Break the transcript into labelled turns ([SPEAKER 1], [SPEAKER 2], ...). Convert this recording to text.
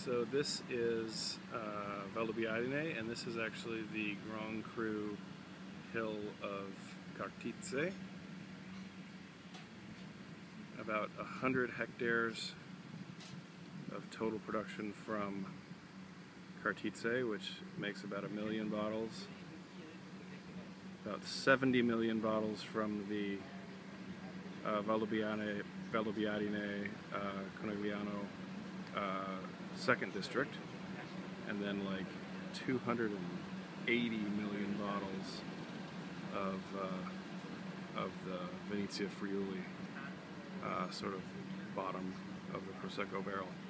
[SPEAKER 1] So this is Wil Bailey, and this is actually the Grand Cru hill of Cartizze. About 100 hectares of total production from Cartizze, which makes about 1 million bottles. About 70 million bottles from the Wil Bailey Conegliano second district, and then like 280 million bottles of the Venezia Friuli, sort of bottom of the Prosecco barrel.